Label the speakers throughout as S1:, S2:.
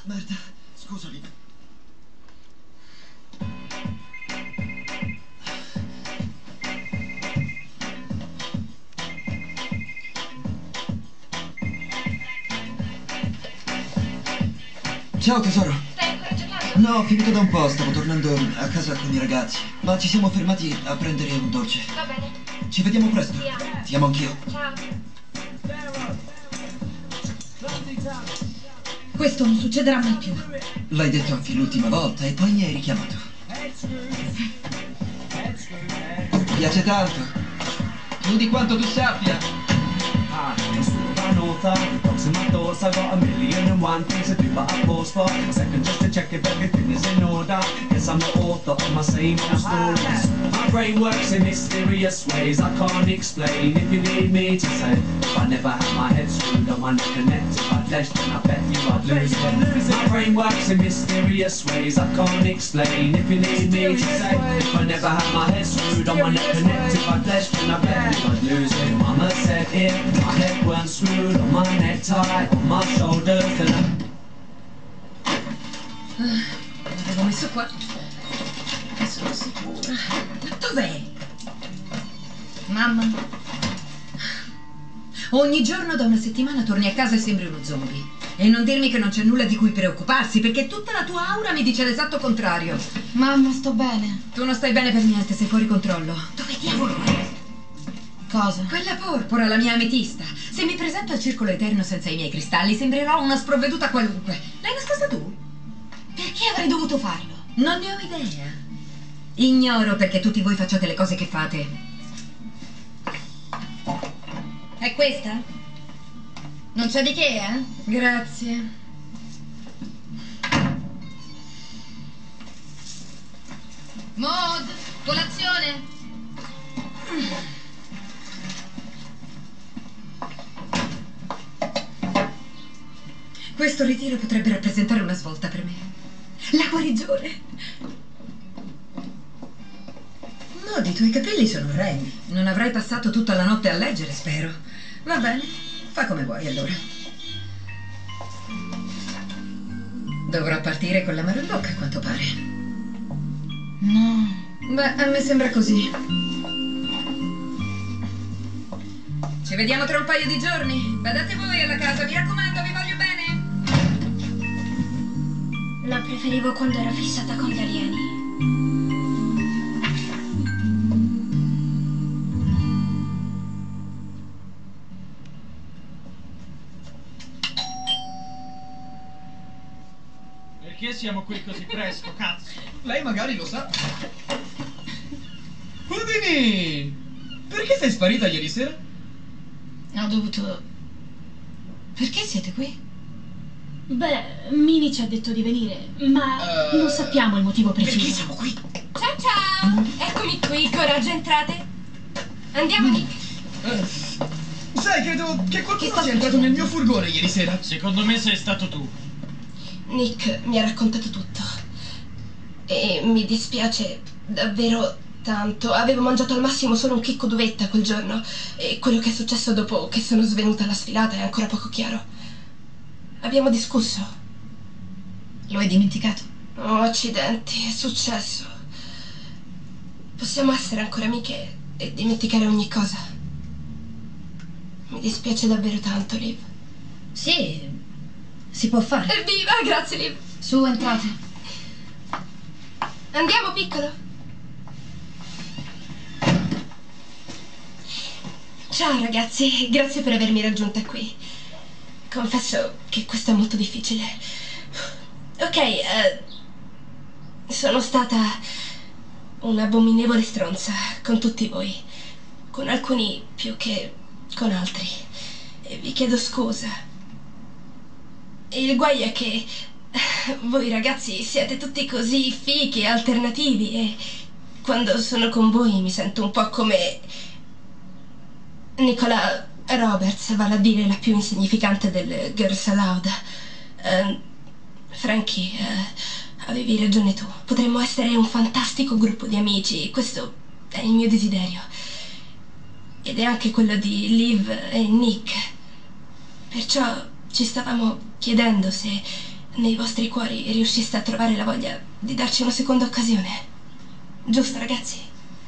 S1: Merda, scusami. Ciao tesoro.
S2: Stai ancora giocando?
S1: No, ho finito da un po', stavo tornando a casa con i ragazzi. Ma ci siamo fermati a prendere un dolce.
S2: Va bene.
S1: Ci vediamo presto.
S2: Ti amo.
S1: Ti amo anch'io.
S2: Ciao.
S3: Questo non succederà mai più.
S1: L'hai detto anche l'ultima volta e poi mi hai richiamato. Mi piace tanto. Più di quanto tu sappia.
S4: Thoughts in my thoughts, I got a million and one things to do, but I pause for a second just to check if everything is in order. Yes, I'm the author of my same old stories. My brain works in mysterious ways I can't explain. If you need me to say, if I never had my head screwed on, my neck connected by flesh, then I bet you I'd lose it. My brain works in mysterious ways I can't explain. If you need me to say, if I never had my head screwed on, my neck connected by flesh, then I bet you I'd lose it. Mama said if my head weren't screwed on, my necktie on my shoulders, then
S3: L'avevo messo qua. Sono sicura. Ma dov'è? Mamma. Ogni giorno da una settimana torni a casa e sembri uno zombie. E non dirmi che non c'è nulla di cui preoccuparsi, perché tutta la tua aura mi dice l'esatto contrario.
S2: Mamma, sto bene.
S3: Tu non stai bene per niente, sei fuori controllo. Dove diavolo è?
S2: Cosa?
S3: Quella porpora, la mia ametista. Se mi presento al circolo eterno senza i miei cristalli, sembrerò una sprovveduta qualunque. L'hai nascosta tu?
S2: Perché avrei dovuto farlo?
S3: Non ne ho idea. Ignoro perché tutti voi facciate le cose che fate.
S2: È questa? Non c'è di che, eh?
S3: Grazie.
S2: Maud, colazione.
S3: Questo ritiro potrebbe rappresentare una svolta per me. La guarigione. Maud, i tuoi capelli sono orrendi. Non avrai passato tutta la notte a leggere, spero. Va bene, fa come vuoi allora. Dovrò partire con l'amaro in bocca, a quanto pare.
S2: No.
S3: Beh, a me sembra così. Ci vediamo tra un paio di giorni. Badate voi alla casa, mi raccomando, vi voglio bene.
S2: La preferivo quando era fissata con gli alieni.
S5: Perché siamo qui così presto, cazzo?
S6: Lei magari lo sa. Houdini! Perché sei sparita ieri sera?
S2: Ho dovuto... Perché siete qui?
S7: Beh, Mini ci ha detto di venire, ma non sappiamo il motivo preciso.
S6: Perché siamo qui?
S2: Ciao ciao! Eccomi qui, coraggio, entrate. Andiamo, Nick.
S6: Sai, credo che qualcuno sia entrato nel mio furgone ieri sera.
S5: Secondo me sei stato tu.
S2: Nick mi ha raccontato tutto. E mi dispiace davvero tanto. Avevo mangiato al massimo solo un chicco d'uvetta quel giorno. E quello che è successo dopo che sono svenuta alla sfilata è ancora poco chiaro. Abbiamo discusso.
S3: Lo hai dimenticato?
S2: Oh, accidenti, è successo. Possiamo essere ancora amiche e dimenticare ogni cosa. Mi dispiace davvero tanto, Liv.
S3: Sì, si può fare.
S2: Evviva, grazie, Liv.
S7: Su, entrate.
S2: Andiamo, piccolo. Ciao, ragazzi. Grazie per avermi raggiunta qui. Confesso che questo è molto difficile. Ok, sono stata un'abominevole stronza con tutti voi. Con alcuni più che con altri. E vi chiedo scusa. Il guai è che voi ragazzi siete tutti così fichi e alternativi e quando sono con voi mi sento un po' come Nicola Roberts, vale a dire la più insignificante del Girls Aloud. Frankie, avevi ragione tu. Potremmo essere un fantastico gruppo di amici. Questo è il mio desiderio. Ed è anche quello di Liv e Nick. Perciò ci stavamo chiedendo se nei vostri cuori riusciste a trovare la voglia di darci una seconda occasione. Giusto, ragazzi?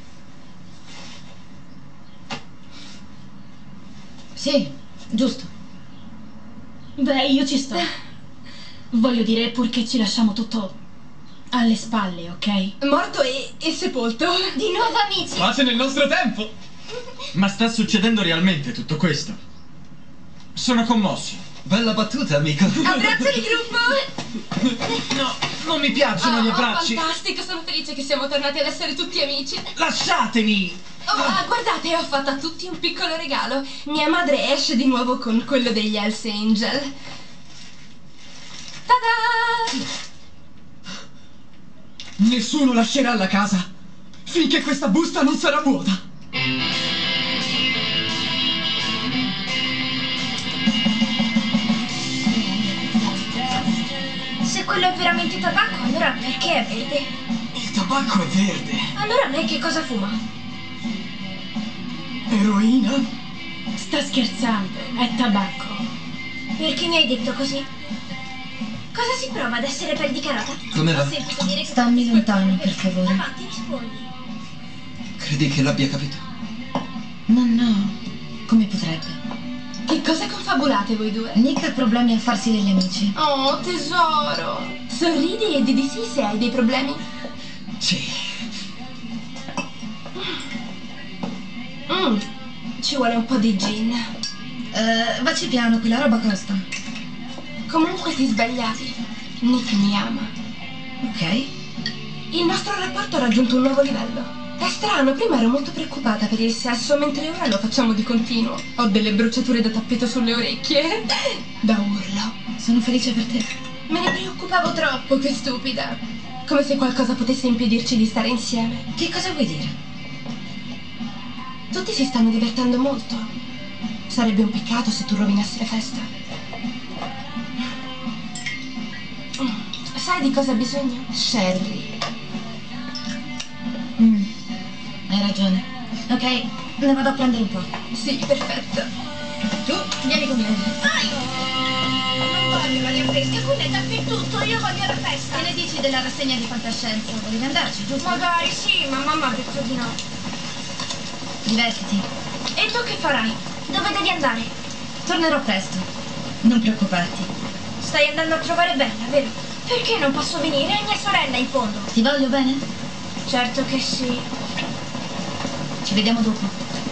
S3: Sì, giusto.
S7: Beh, io ci sto. Voglio dire, purché ci lasciamo tutto alle spalle, ok?
S2: Morto e sepolto.
S8: Di nuovo amici.
S6: Pace nel nostro tempo.
S5: Ma sta succedendo realmente tutto questo? Sono commosso.
S1: Bella battuta, amico.
S2: Abbraccio di gruppo.
S5: No, non mi piacciono gli abbracci.
S2: Fantastico, sono felice che siamo tornati ad essere tutti amici.
S5: Lasciatemi!
S2: Guardate, ho fatto a tutti un piccolo regalo. Mia madre esce di nuovo con quello degli Hells Angel. Ta-da!
S6: Nessuno lascerà la casa finché questa busta non sarà vuota.
S8: Se quello è veramente tabacco, allora perché è verde?
S6: Il tabacco è verde.
S8: Allora lei che cosa fuma?
S6: Eroina?
S7: Sta scherzando, è tabacco.
S8: Perché mi hai detto così? Cosa si prova ad essere pelle di carota?
S1: Come va?
S8: Ho sentito dire che...
S3: Stammi lontano, per favore.
S8: Avanti, rispondi.
S1: Credi che l'abbia capito?
S3: No. Come potrebbe?
S2: Che cosa confabulate voi due?
S3: Nick ha problemi a farsi degli amici.
S2: Oh, tesoro. Sorridi e di sì se hai dei problemi.
S1: Sì.
S2: Ci vuole un po' di gin.
S3: Vacci piano, quella roba costa.
S2: Comunque ti sbagliavi. Nick mi ama.
S3: Ok.
S2: Il nostro rapporto ha raggiunto un nuovo livello. È strano, prima ero molto preoccupata per il sesso, mentre ora lo facciamo di continuo. Ho delle bruciature da tappeto sulle orecchie. Da urlo.
S3: Sono felice per te.
S2: Me ne preoccupavo troppo, che stupida. Come se qualcosa potesse impedirci di stare insieme.
S3: Che cosa vuoi dire?
S2: Tutti si stanno divertendo molto. Sarebbe un peccato se tu rovinassi la festa. Sai di cosa ha bisogno? Sherry.
S3: Hai ragione. Ok, ne vado a prendere un po'.
S2: Sì, perfetto.
S3: Tu, vieni con me.
S8: Non voglio l'aria fresca, quella è dappertutto, io voglio la festa.
S3: Che ne dici della rassegna di fantascienza? Volevi andarci, giusto?
S8: Magari sì, ma mamma ha detto di no.
S3: Divertiti.
S8: E tu che farai? Dove devi andare?
S3: Tornerò presto. Non preoccuparti.
S8: Stai andando a trovare Bella, vero? Perché non posso venire? È mia sorella in fondo.
S3: Ti voglio bene?
S8: Certo che sì.
S3: Ci vediamo dopo.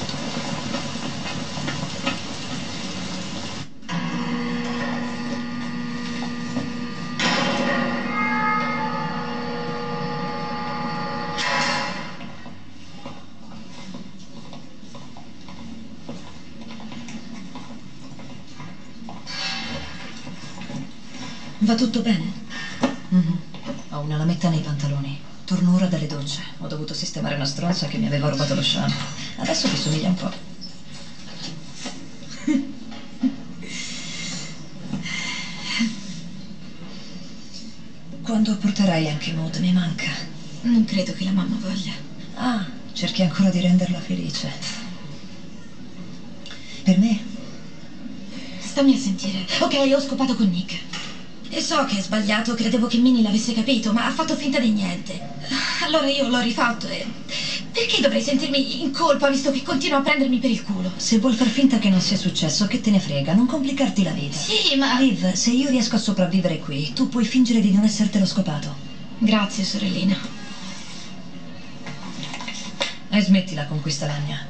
S3: Va tutto bene? Ho una lametta nei pantaloni. Torno ora dalle docce. Ho dovuto sistemare una stronza che mi aveva rubato lo shampoo. Adesso mi somiglia un po'. Quando porterai anche Maud mi manca. Non credo che la mamma voglia. Ah, cerchi ancora di renderla felice. Per me? Stammi a sentire. Ok, ho scopato con Nick. E so che è sbagliato, credevo che Minnie l'avesse capito, ma ha fatto finta di niente. Allora io l'ho rifatto e... Perché dovrei sentirmi in colpa visto che continua a prendermi per il culo? Se vuol far finta che non sia successo, che te ne frega, non complicarti la vita. Sì, ma... Liv, se io riesco a sopravvivere qui, tu puoi fingere di non essertelo scopato. Grazie, sorellina. E smettila con questa lagna.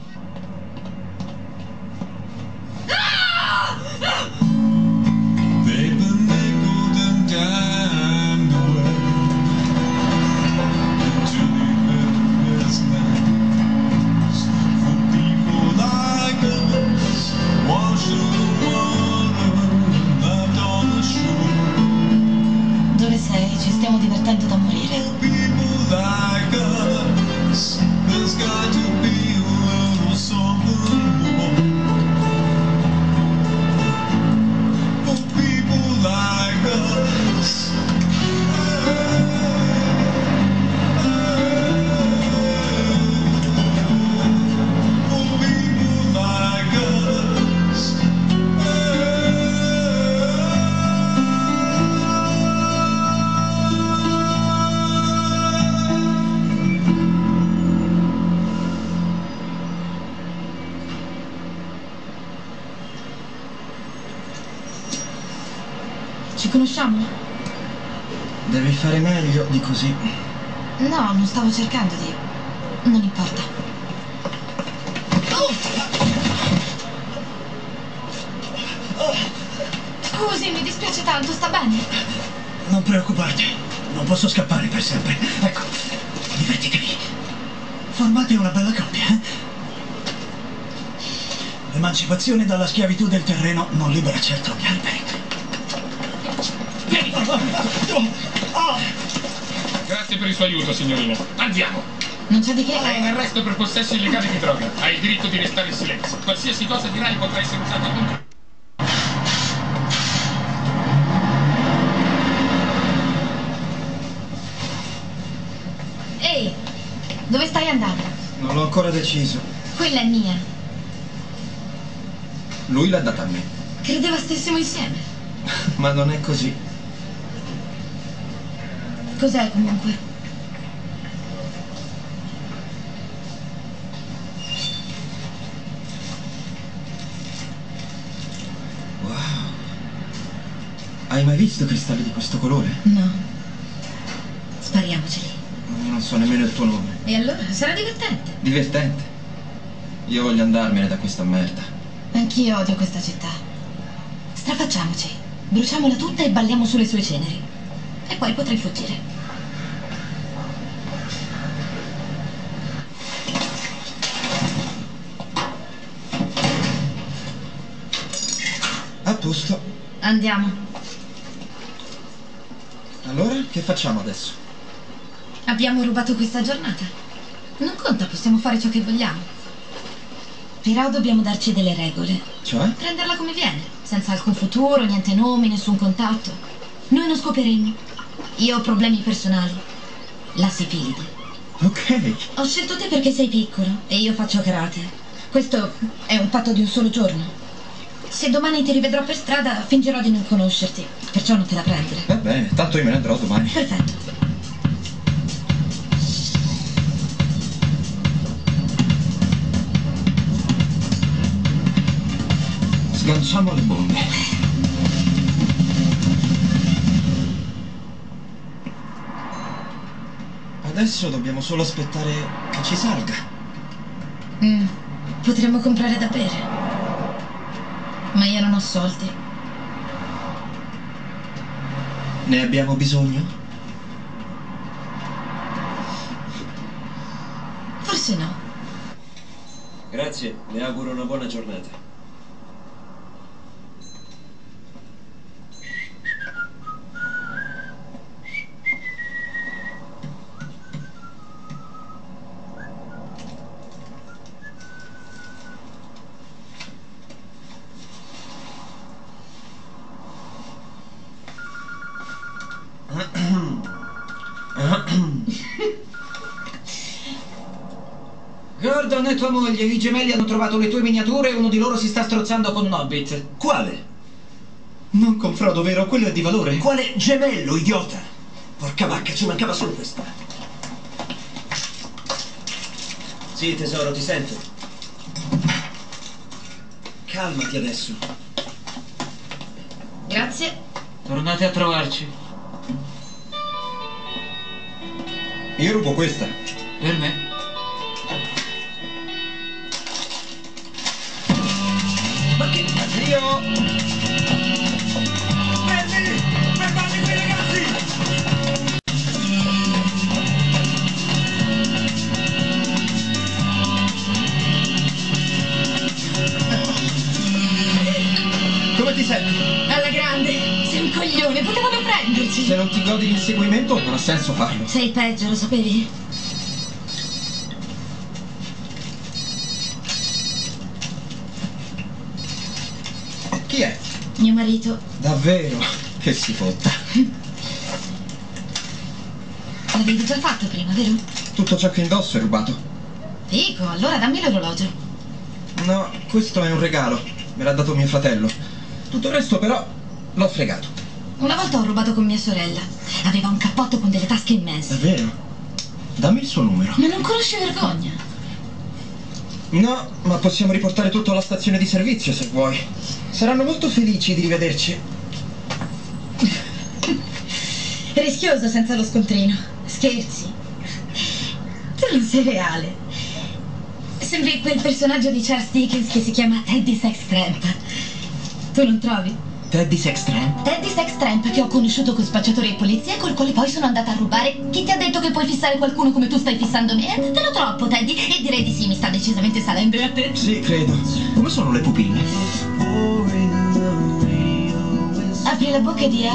S3: Dove sei? Ci stiamo divertendo da morire. conosciamo?
S1: Devi fare meglio di così.
S3: No, non stavo cercando di... Non importa. Scusi, mi dispiace tanto, sta bene?
S6: Non preoccuparti, non posso scappare per sempre. Ecco, divertitevi. Formate una bella coppia, eh? L'emancipazione dalla schiavitù del terreno non libera certo gli alberi. Vieni!
S9: Grazie per il suo aiuto, signorina. Andiamo!
S3: Non c'è di che.
S9: Hai un arresto per possesso illegale di droga. Hai il diritto di restare in silenzio. Qualsiasi cosa dirai potrà essere usata contro...
S3: Ehi, dove stai andando?
S1: Non l'ho ancora deciso.
S3: Quella è mia.
S1: Lui l'ha data a me.
S3: Credeva stessimo insieme.
S1: Ma non è così.
S3: Cos'è comunque?
S1: Wow. Hai mai visto cristalli di questo colore?
S3: No. Spariamoceli.
S1: Io non so nemmeno il tuo nome.
S3: E allora? Sarà divertente.
S1: Divertente. Io voglio andarmene da questa merda.
S3: Anch'io odio questa città. Strafacciamoci. Bruciamola tutta e balliamo sulle sue ceneri. E poi potrai fuggire.
S1: A posto.
S3: Andiamo.
S1: Allora, che facciamo adesso?
S3: Abbiamo rubato questa giornata. Non conta, possiamo fare ciò che vogliamo. Però dobbiamo darci delle regole.
S1: Cioè?
S3: Prenderla come viene, senza alcun futuro, niente nomi, nessun contatto. Noi non scopriremo. Io ho problemi personali. La sifilide.
S1: Ok.
S3: Ho scelto te perché sei piccolo e io faccio karate. Questo è un patto di un solo giorno. Se domani ti rivedrò per strada, fingerò di non conoscerti. Perciò non te la prendere.
S1: Va bene, tanto io me ne andrò domani.
S3: Perfetto.
S1: Sganciamo le bombe. Adesso dobbiamo solo aspettare che ci salga.
S3: Potremmo comprare da bere. Ma io non ho soldi.
S1: Ne abbiamo bisogno?
S3: Forse no.
S10: Grazie, le auguro una buona giornata.
S11: Gordon e tua moglie, i gemelli hanno trovato le tue miniature e uno di loro si sta strozzando con un hobbit.
S6: Quale? Non con Frodo, vero? Quello è di valore.
S10: Quale gemello, idiota? Porca vacca, ci mancava solo questo. Sì, tesoro, ti sento. Calmati adesso.
S3: Grazie.
S11: Tornate a trovarci.
S1: Io rubo questa.
S11: Per me?
S10: Ma che... Addio! Fermi! Fermate quei ragazzi!
S1: Come ti senti?
S3: Alla grande. Sei un coglione, potevano prenderci.
S1: Se non ti godi l'inseguimento, non ha senso farlo.
S3: Sei il peggio, lo sapevi?
S1: Chi è?
S3: Mio marito.
S1: Davvero? Che si fotta.
S3: L'avevi già fatto prima, vero?
S1: Tutto ciò che indosso è rubato.
S3: Fico, allora dammi l'orologio.
S1: No, questo è un regalo. Me l'ha dato mio fratello. Tutto il resto però l'ho fregato.
S3: Una volta ho rubato con mia sorella. Aveva un cappotto con delle tasche immense.
S1: Davvero? Dammi il suo numero.
S3: Ma non conosci vergogna?
S1: No, ma possiamo riportare tutto alla stazione di servizio se vuoi. Saranno molto felici di rivederci.
S3: Rischioso senza lo scontrino. Scherzi. Tu non sei reale. Sembri quel personaggio di Charles Dickens che si chiama Teddy Sextramp. Tu non trovi?
S1: Teddy Sextramp?
S3: Teddy Sextramp, che ho conosciuto con spacciatori e polizia e col quale poi sono andata a rubare. Chi ti ha detto che puoi fissare qualcuno come tu stai fissando me? Te lo troppo, Teddy? E direi di sì, mi sta decisamente salendo a te.
S1: Sì, credo. Come sono le pupille?
S3: Apri la bocca e di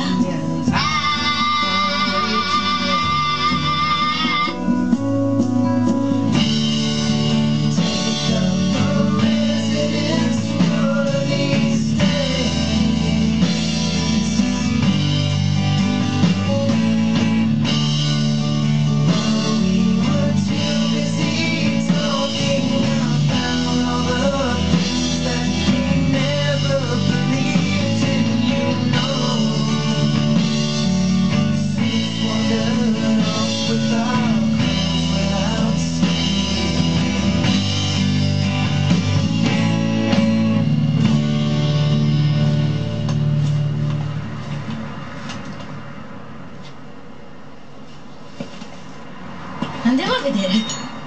S3: Andiamo a vedere.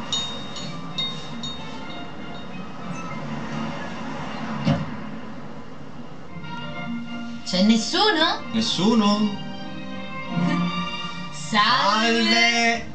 S3: C'è nessuno?
S1: Nessuno?
S3: Salve!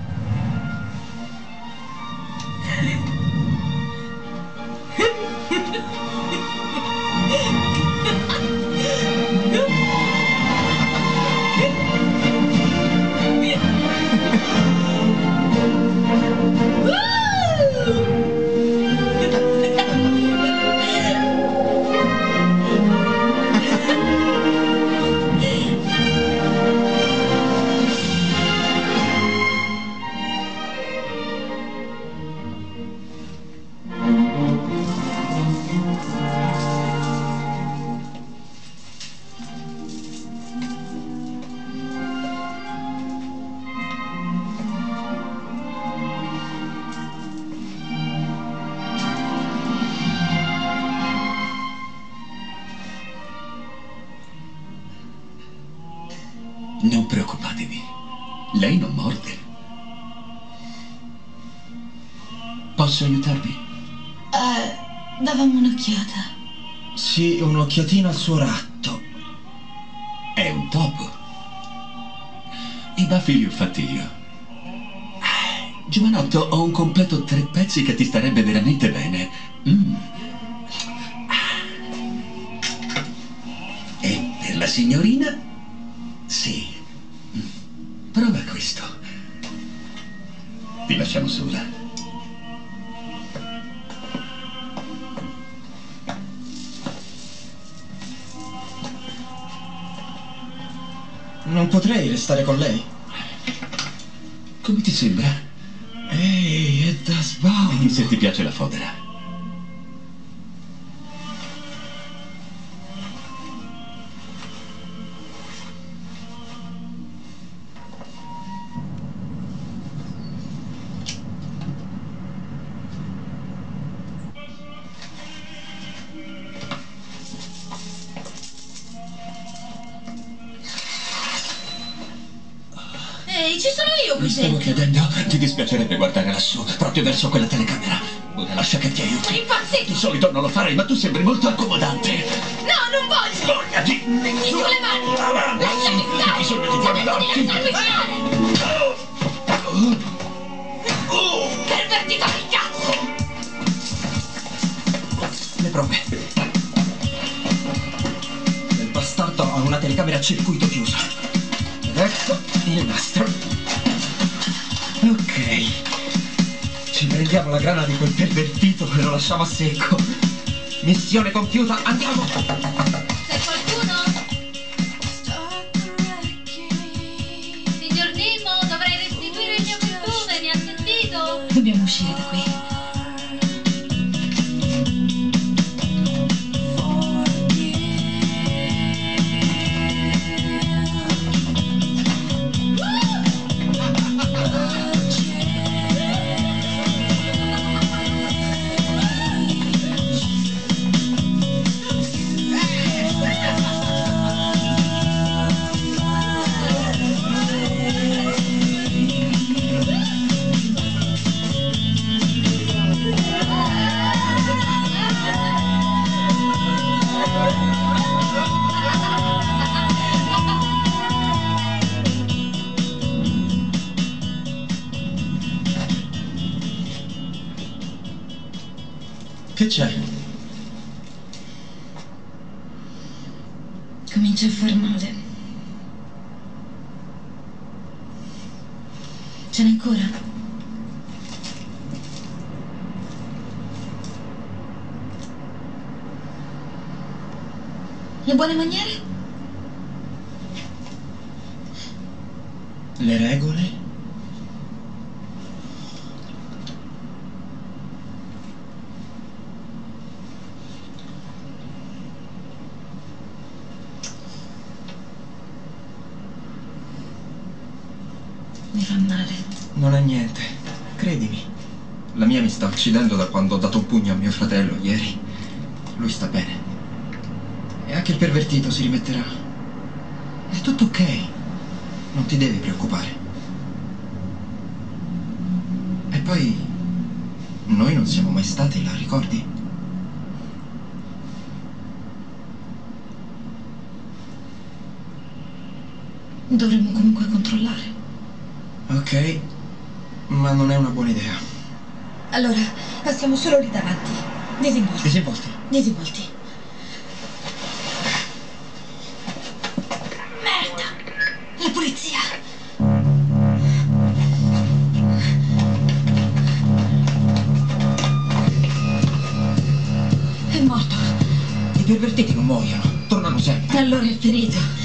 S10: Non preoccupatevi. Lei non morde. Posso aiutarvi?
S3: Davamo un'occhiata.
S1: Sì, un'occhiatina al suo ratto.
S10: È un topo. I baffi li ho fatti io. Giovanotto, ho un completo 3 pezzi che ti starebbe veramente bene. E per la signorina? Sì. Prova questo. Ti lasciamo sola.
S1: Non potrei restare con lei.
S10: Come ti sembra?
S1: Ehi, è da sbaglio.
S10: Vedi se ti piace la fodera.
S3: Ehi, ci sono io qui
S10: Mi stavo
S3: dentro.
S10: chiedendo, ti dispiacerebbe guardare lassù, proprio verso quella telecamera. Ora lascia che ti aiuti.
S3: Sei impazzito!
S10: Di solito non lo farei, ma tu sembri molto accomodante.
S3: No, non voglio!
S10: Vergognati!
S3: Metti giù le mani!
S10: Avanti!
S3: Lasciami stare!
S10: Hai bisogno di guardarti!
S3: Smetti di sanguinare! Pervertito del cazzo!
S1: Le prove. Il bastardo ha una telecamera a circuito chiuso. Ed ecco il nastro. Ok. Ci prendiamo la grana di quel pervertito e lo lasciamo a secco. Missione compiuta, andiamo!
S8: C'è qualcuno? Signor Nimmo, dovrei restituire il mio costume, mi ha sentito?
S3: Dobbiamo uscire da qui.
S1: Che c'è?
S3: Comincia a far male. Ce n'è ancora? Le buone maniere?
S1: Le regole?
S3: Mi fa male.
S1: Non è niente, credimi. La mia mi sta uccidendo da quando ho dato un pugno a mio fratello ieri. Lui sta bene. E anche il pervertito si rimetterà. È tutto ok. Non ti devi preoccupare. E poi, noi non siamo mai stati là, ricordi?
S3: Dovremmo comunque controllare.
S1: Ok, ma non è una buona idea.
S3: Allora, passiamo solo lì davanti. Disinvolti.
S1: Disinvolti.
S3: Disinvolti. Merda! La polizia! È morto.
S1: I pervertiti non muoiono, tornano sempre.
S3: Allora è ferito.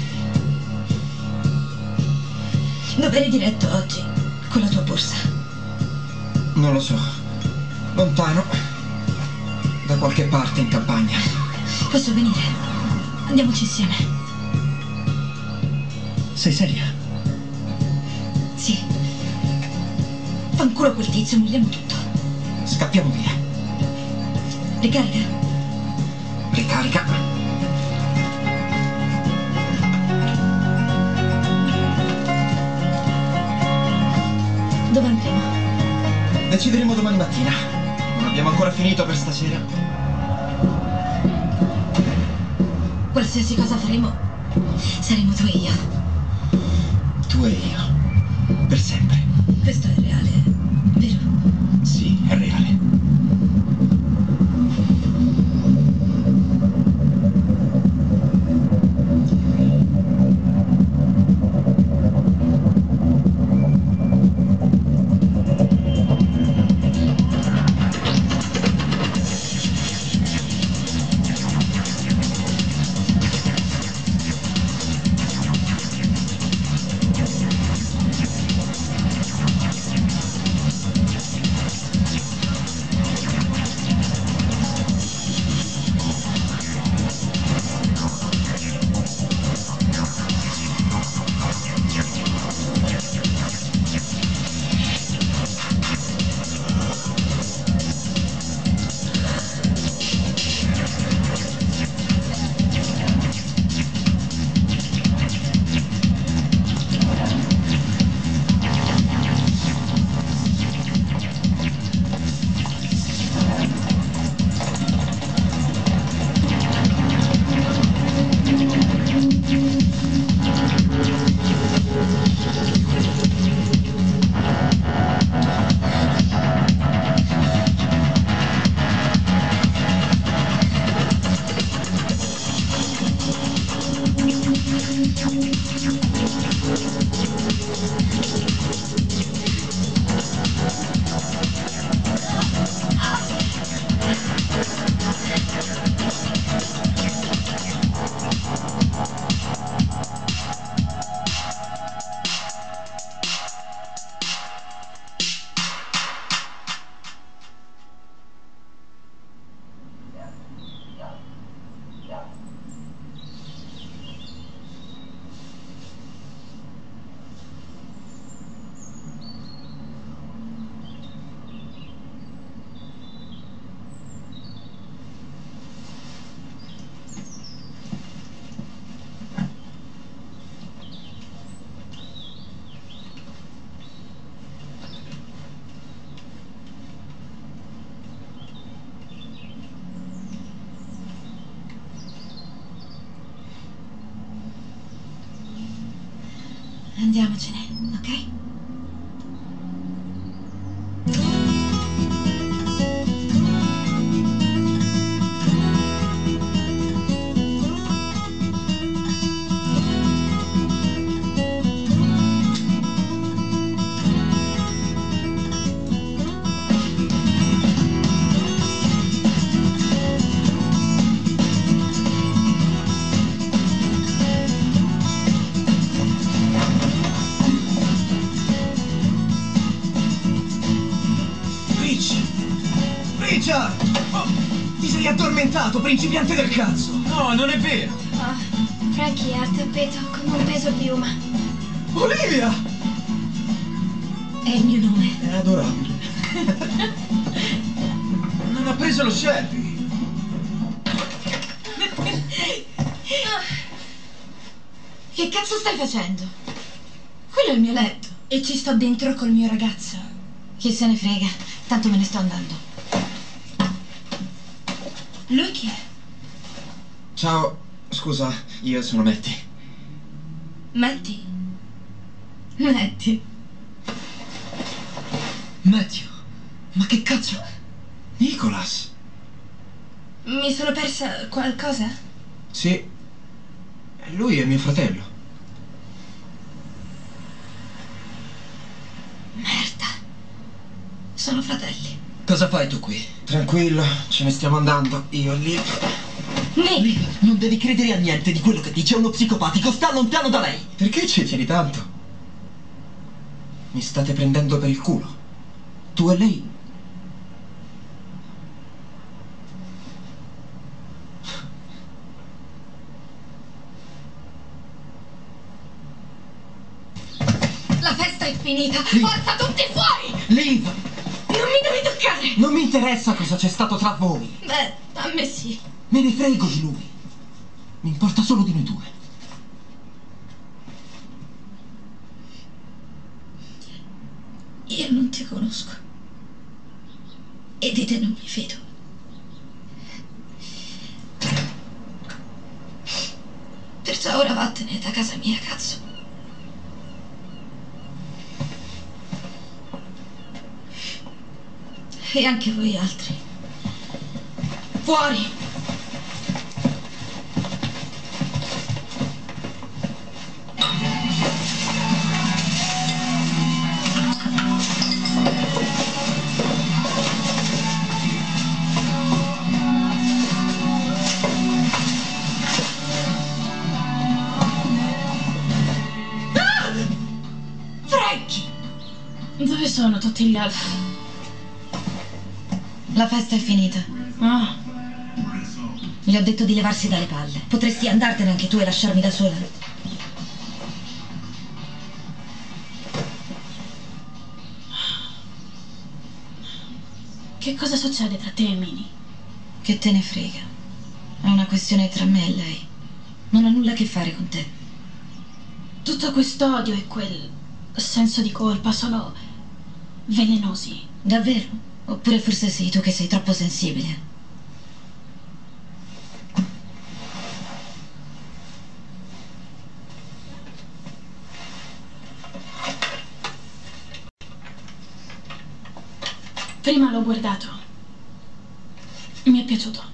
S3: Dove eri diretto oggi? Con la tua borsa?
S1: Non lo so. Lontano. Da qualche parte in campagna.
S3: Posso venire? Andiamoci insieme.
S6: Sei seria?
S3: Sì. Fanculo quel tizio, molliamo tutto.
S1: Scappiamo via.
S3: Ricarica.
S1: Ricarica.
S3: Dove andremo?
S1: Decideremo domani mattina. Non abbiamo ancora finito per stasera.
S3: Qualsiasi cosa faremo, saremo tu e io.
S1: Tu e io. Per sempre.
S3: Questo è reale, vero?
S1: Sì, è reale.
S3: Andiamocene, ok?
S6: Sei addormentato, principiante del cazzo!
S5: No, non è vero!
S8: Oh, Frankie è al tappeto con un peso piuma.
S6: Olivia!
S3: È il mio nome.
S6: È adorabile.
S5: Non ha preso lo sherry!
S3: Che cazzo stai facendo? Quello è il mio letto.
S2: E ci sto dentro col mio ragazzo.
S3: Chi se ne frega, tanto me ne sto andando.
S2: Lui chi è?
S1: Ciao, scusa, io sono Matty.
S2: Matty?
S3: Metti.
S1: Matthew? Ma che cazzo? Nicholas?
S2: Mi sono persa qualcosa?
S1: Sì, lui è mio fratello.
S3: Merda. Sono fratelli.
S1: Cosa fai tu qui? Tranquillo, ce ne stiamo andando, io lì.
S2: Nick!
S12: Non devi credere a niente di quello che dice uno psicopatico, sta lontano da lei!
S1: Perché ci tieni tanto? Mi state prendendo per il culo. Tu e lei?
S3: La festa è finita! Forza tutti fuori!
S1: Liv!
S3: Non mi devi toccare!
S1: Non mi interessa cosa c'è stato tra voi.
S3: Beh, a me sì.
S1: Me ne frego di lui. Mi importa solo di noi due.
S3: Io non ti conosco. E di te non mi fido. Perciò ora vattene da casa mia, cazzo. E anche voi altri. Fuori!
S7: Dove sono tutti gli altri?
S3: La festa è finita.
S7: Ah,
S3: Gli ho detto di levarsi dalle palle. Potresti andartene anche tu e lasciarmi da sola.
S7: che cosa succede tra te e Minnie?
S3: Che te ne frega. È una questione tra me e lei. Non ha nulla a che fare con te.
S7: Tutto quest'odio e quel senso di colpa sono velenosi.
S3: Davvero? Oppure forse sei tu che sei troppo sensibile?
S7: Prima l'ho guardato. Mi è piaciuto.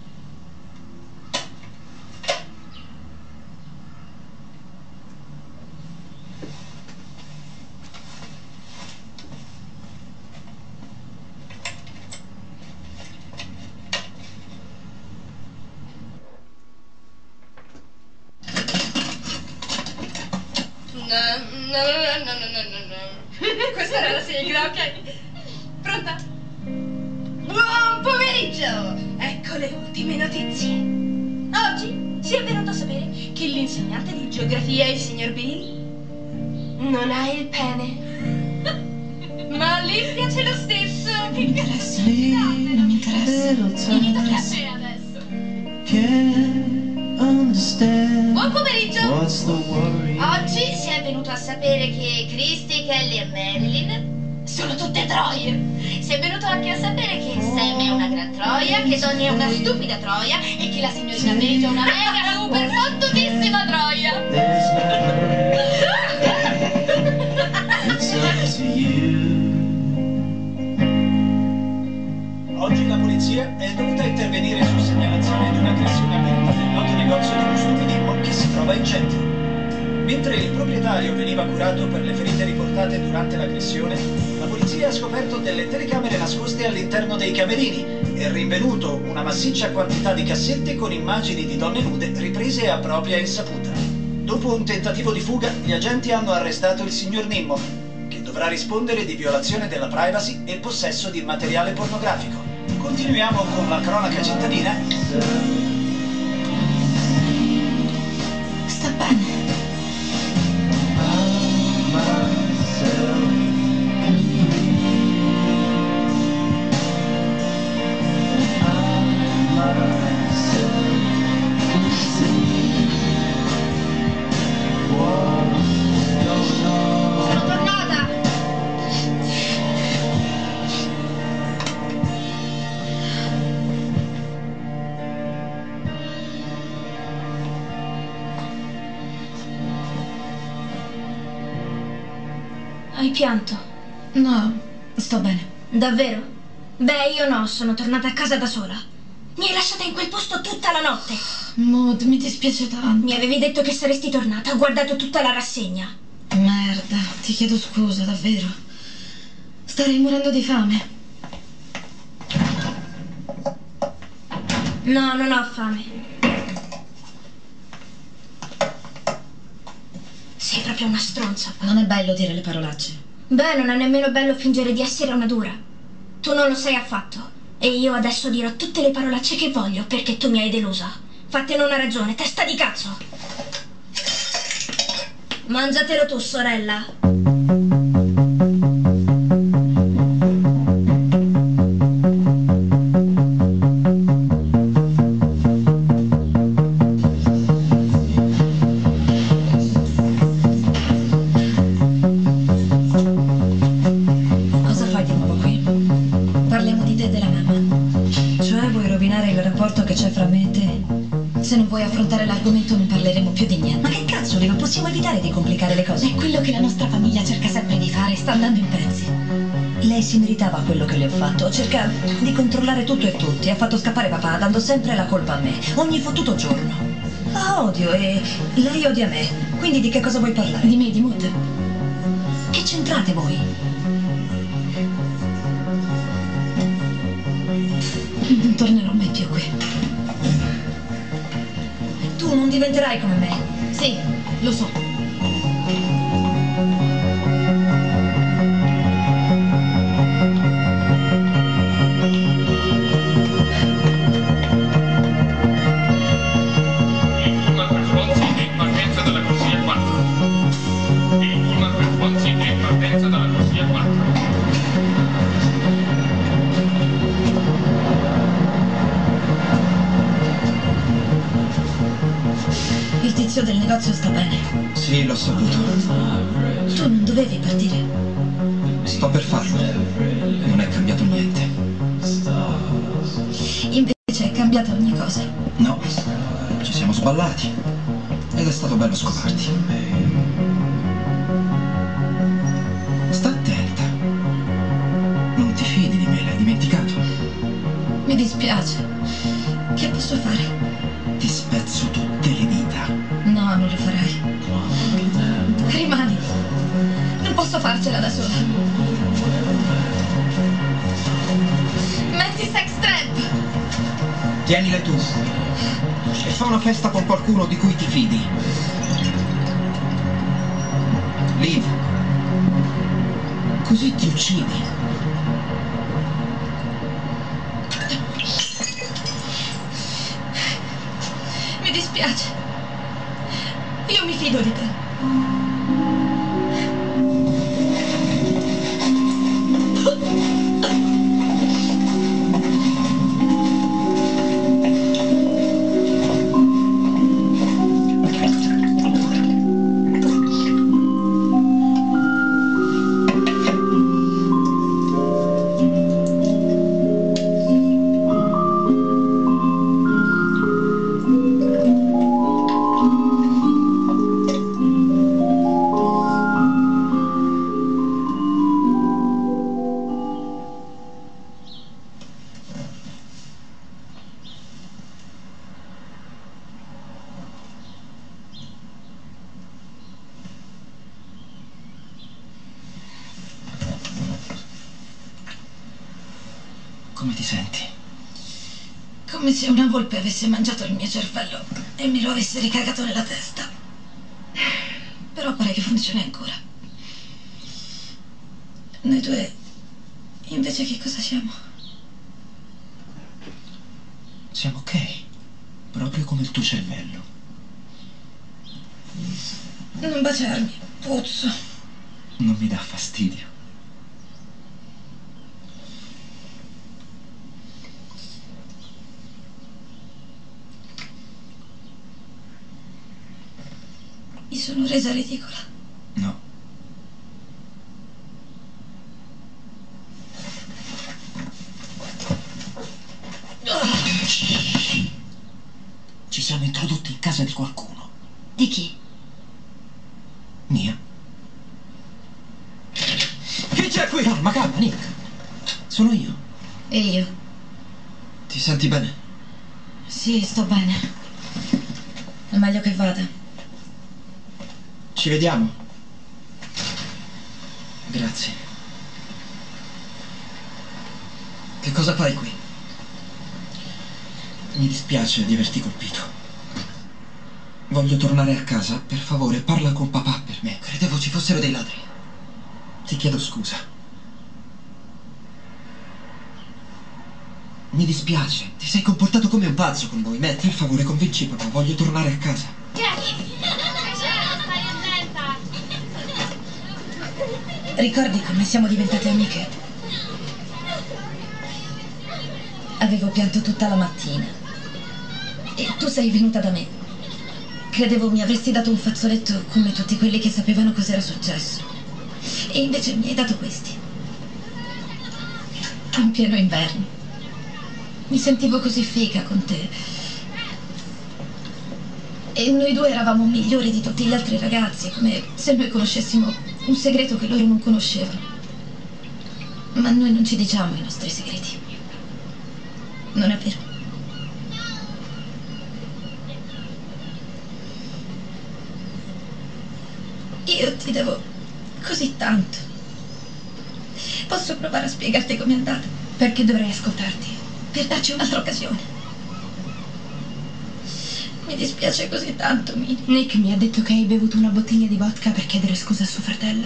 S2: Questa era la sigla, ok? Pronta? Buon pomeriggio! Ecco le ultime notizie. Oggi si è venuto a sapere che l'insegnante di geografia, il signor Bill, non ha il pene. Ma a lei piace lo stesso.
S3: Non mi interessa. Non mi interessa.
S2: Finito caffè adesso. Buon pomeriggio! Oggi si è venuto a sapere che Christy, Kelly e Marilyn sono tutte troie. Si è venuto anche a sapere che Sam è una gran troia, che Tony è una stupida troia e che la signorina Page è una mega super fottutissima troia.
S13: Oggi la polizia è dovuta intervenire su segnalazione di un'aggressione aperta nel noto negozio di Custodi Nimmo che si trova in centro. Mentre il proprietario veniva curato per le ferite riportate durante l'aggressione, la polizia ha scoperto delle telecamere nascoste all'interno dei camerini e rinvenuto una massiccia quantità di cassette con immagini di donne nude riprese a propria insaputa. Dopo un tentativo di fuga, gli agenti hanno arrestato il signor Nimmo, che dovrà rispondere di violazione della privacy e possesso di materiale pornografico. Continuiamo con la cronaca cittadina.
S3: Sta bene.
S8: Sono tornata!
S2: Hai pianto?
S3: No, sto bene.
S8: Davvero? Beh, io no, sono tornata a casa da sola. Mi hai lasciata in quel posto tutta la notte.
S3: Maud, mi dispiace tanto.
S8: Mi avevi detto che saresti tornata, ho guardato tutta la rassegna.
S3: Merda, ti chiedo scusa, davvero. Starei morendo di fame.
S8: No, non ho fame. Sei proprio una stronza.
S3: Non è bello dire le parolacce.
S8: Beh, non è nemmeno bello fingere di essere una dura. Tu non lo sei affatto. E io adesso dirò tutte le parolacce che voglio perché tu mi hai delusa. Fattene una ragione, testa di cazzo. Mangiatelo tu, sorella.
S3: Cosa fai di nuovo qui? Parliamo di te e della mamma. Cioè, vuoi rovinare il rapporto che c'è fra me e te? Se non vuoi affrontare l'argomento non parleremo più di niente. Ma che cazzo, Liva? Possiamo evitare di complicare le cose? È quello che la nostra famiglia cerca sempre di fare, sta andando in pezzi. Lei si meritava quello che le ho fatto. Cerca di controllare tutto e tutti. Ha fatto scappare papà, dando sempre la colpa a me. Ogni fottuto giorno. La odio e lei odia me. Quindi di che cosa vuoi parlare? Di me, di Maud. Che c'entrate voi? Non tornerò mai più qui. Tu non diventerai come me. Sì, lo so.
S9: Il pullman per Swansea è in partenza dalla corsia 4. Il pullman per Swansea è in partenza dalla corsia 4.
S3: Il tizio del negozio sta bene.
S1: Sì, l'ho saputo.
S3: Tu non dovevi partire.
S1: Sto per farlo. Non è cambiato niente.
S3: Invece è cambiata ogni cosa.
S1: No, ci siamo sballati. Ed è stato bello scoparti. Sta attenta. Non ti fidi di me, l'hai dimenticato?
S3: Mi dispiace. Che posso fare?
S1: Ti spezzo tutte le dita.
S3: No, non lo farai. Rimani. Non posso farcela da sola. Metti sex trap.
S1: Tienile tu. E fa una festa con qualcuno di cui ti fidi. Liv. Così ti uccidi.
S3: Mi dispiace. Io mi fido di te.
S1: Come ti senti?
S3: Come se una volpe avesse mangiato il mio cervello e me lo avesse ricagato nella testa. Però pare che funzioni ancora. Noi due, invece, che cosa siamo?
S6: Siamo ok. Proprio come il tuo cervello.
S3: Non baciarmi, puzzo.
S6: Non mi dà fastidio.
S3: Mi sono resa ridicola.
S6: No. Ci siamo introdotti in casa di qualcuno.
S3: Di chi?
S6: Mia.
S1: Chi c'è qui?
S6: Calma, calma, Nick. Sono io.
S3: E io?
S1: Ti senti bene?
S3: Sì, sto bene. È meglio che vada.
S1: Ci vediamo. Grazie. Che cosa fai qui? Mi dispiace di averti colpito. Voglio tornare a casa. Per favore, parla con papà per me. Credevo ci fossero dei ladri. Ti chiedo scusa. Mi dispiace. Ti sei comportato come un pazzo con noi. Matt, per favore, convinci papà. Voglio tornare a casa.
S3: Ricordi come siamo diventate amiche? Avevo pianto tutta la mattina. E tu sei venuta da me. Credevo mi avresti dato un fazzoletto come tutti quelli che sapevano cos'era successo. E invece mi hai dato questi. In pieno inverno. Mi sentivo così figa con te. E noi due eravamo migliori di tutti gli altri ragazzi, come se noi conoscessimo un segreto che loro non conoscevano. Ma noi non ci diciamo i nostri segreti. Non è vero? Io ti devo così tanto. Posso provare a spiegarti com'è andata?
S2: Perché dovrei ascoltarti?
S3: Per darci un'altra occasione. Mi dispiace così tanto, Minnie.
S2: Nick mi ha detto che hai bevuto una bottiglia di vodka per chiedere scusa a suo fratello.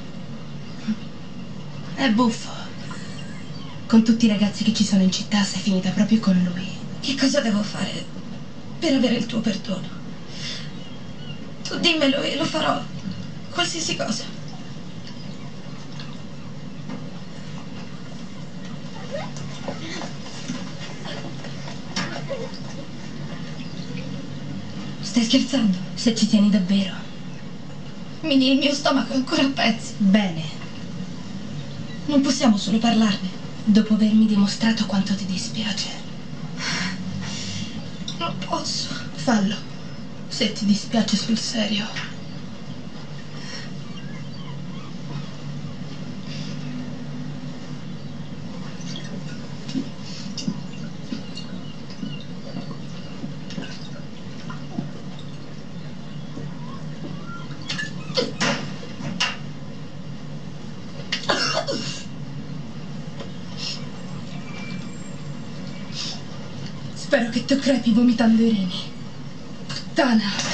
S2: È buffo. Con tutti i ragazzi che ci sono in città sei finita proprio con lui.
S3: Che cosa devo fare per avere il tuo perdono? Tu dimmelo e lo farò. Qualsiasi cosa. Stai scherzando?
S2: Se ci tieni davvero.
S3: Minnie, il mio stomaco è ancora a pezzi.
S2: Bene.
S3: Non possiamo solo parlarne.
S2: Dopo avermi dimostrato quanto ti dispiace.
S3: Non posso.
S2: Fallo. Se ti dispiace sul serio. Spero che tu crepi vomitando i reni. Puttana.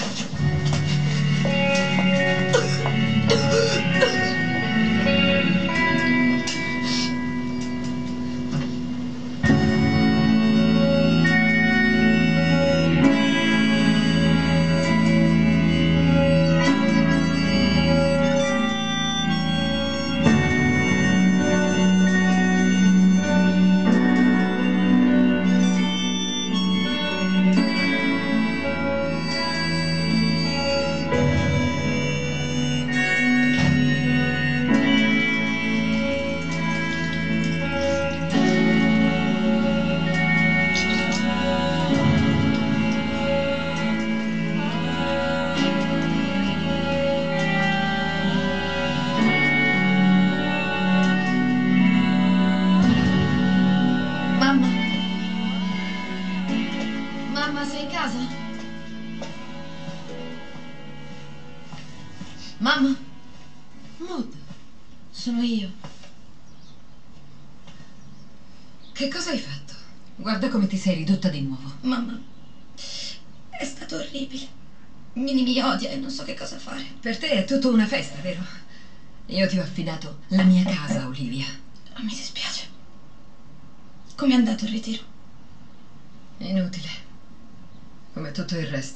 S3: Mamma, sei in casa? Mamma? Maud, sono io.
S14: Che cosa hai fatto? Guarda come ti sei ridotta di nuovo.
S3: Mamma, è stato orribile. Minnie mi odia e non so che cosa fare.
S14: Per te è tutta una festa, vero? Io ti ho affidato la mia casa, Olivia.
S3: Mi dispiace. Com'è andato il ritiro?
S14: Inutile. Come tutto il resto.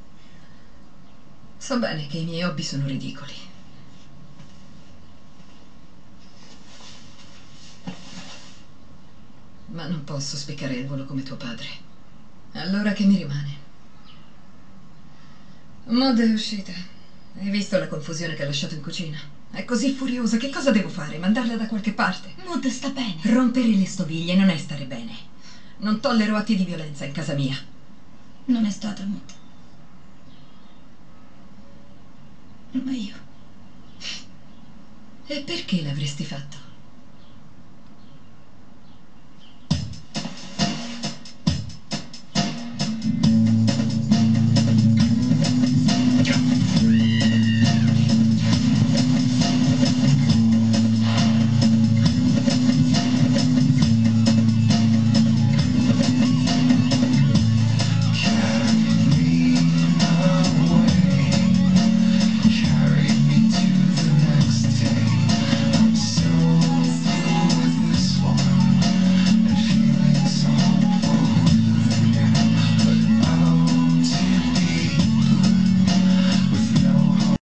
S14: So bene che i miei hobby sono ridicoli. Ma non posso spiccare il volo come tuo padre. Allora che mi rimane? Maud è uscita. Hai visto la confusione che ha lasciato in cucina? È così furiosa, che cosa devo fare? Mandarla da qualche parte?
S3: Maud sta bene.
S14: Rompere le stoviglie non è stare bene. Non tollero atti di violenza in casa mia.
S3: Non è stata Maud. Ma io...
S14: E perché l'avresti fatto?